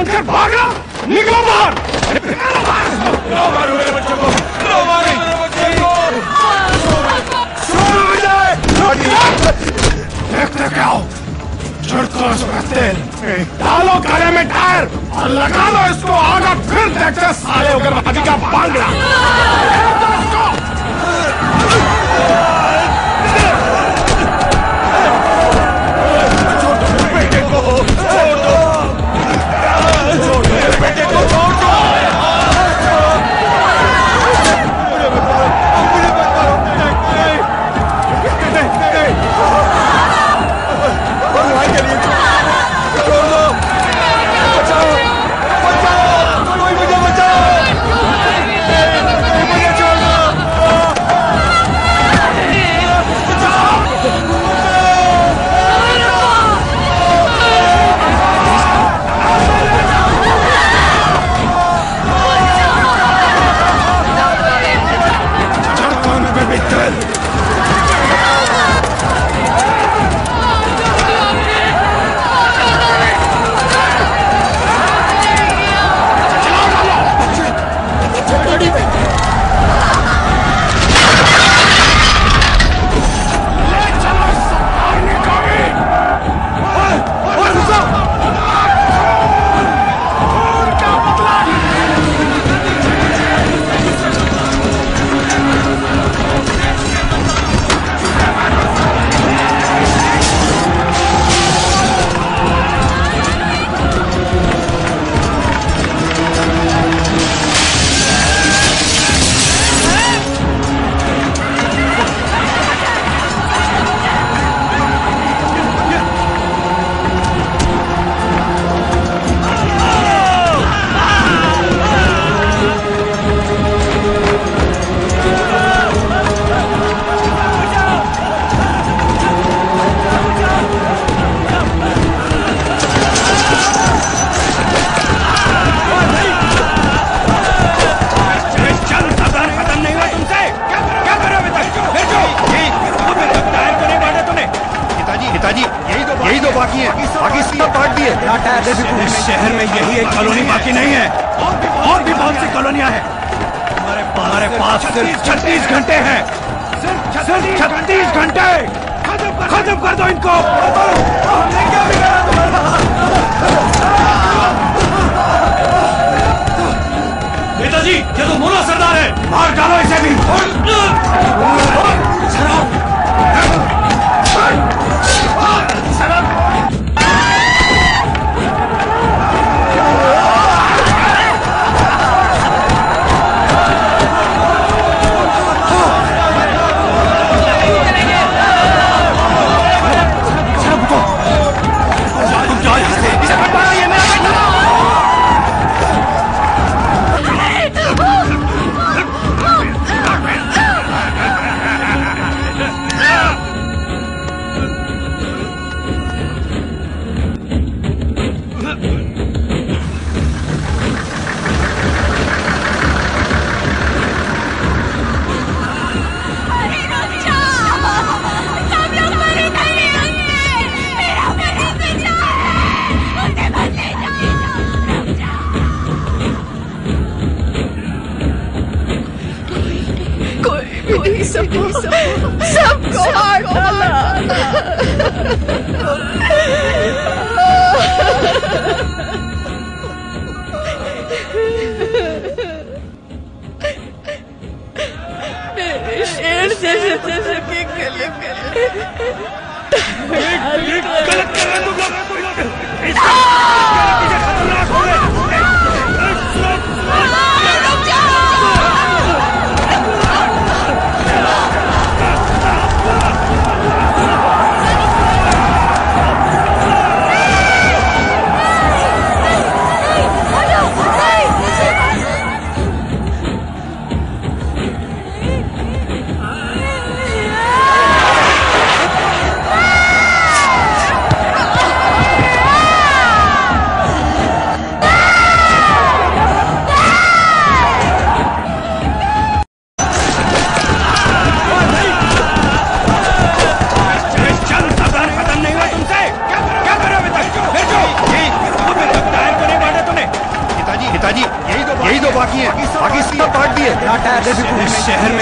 बांधकर भागना। निकलो बाहर, निकलो बाहर। लो मारो मेरे बच्चों को, लो मारो मेरे बच्चों को। छोड़ो मुझे। देखते क्या हो, चढ़तो इसका तेल, डालो गले में टायर और लगा लो इसको आग। फिर देखते साले उग्रवादी का बांगड़ा। बेटे को छोड़ दो, बेटे को छोड़ दो। इस शहर में यही एक कॉलोनी बाकी नहीं है, और भी बहुत सी कॉलोनियां हैं। हमारे पास सिर्फ 36 घंटे हैं, सिर्फ 36 घंटे। खत्म कर दो इनको। नेताजी, ये तो मुल्ला सरदार है, मार डालो इसे भी। सबको मार डाला। मेरे शेर जैसे के गले गलत कर रहे तुम लोग। खतरनाक हो गए।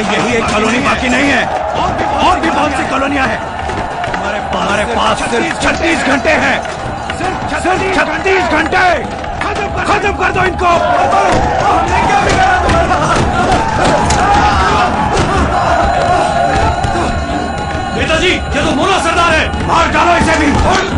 में यही एक कॉलोनी बाकी नहीं है, और भी बहुत सी कॉलोनियां हैं। हमारे पास सिर्फ 36 घंटे हैं, सिर्फ 36 घंटे। खत्म कर दो इनको। हमने क्या बिगाड़ा तुम्हारा? नेताजी, ये तो मोना सरदार है, मार डालो इसे भी।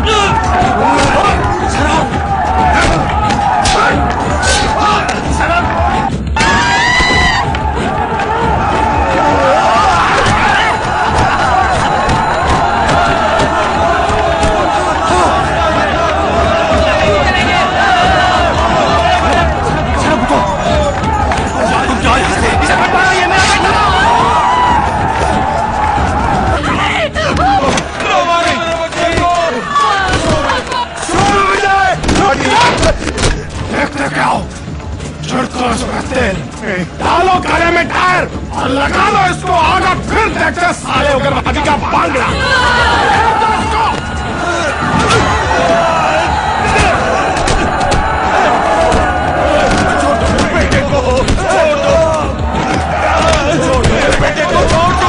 डालो गाने में टायर और लगा दो इसको आग, फिर देखते साले उग्रवादी का बांगड़ा। बेटे को छोड़ दो, बेटे को छोड़ दो।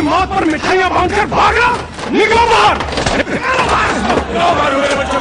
मौत पर मिठाइयां बांधकर भागना। निकलो बाहर।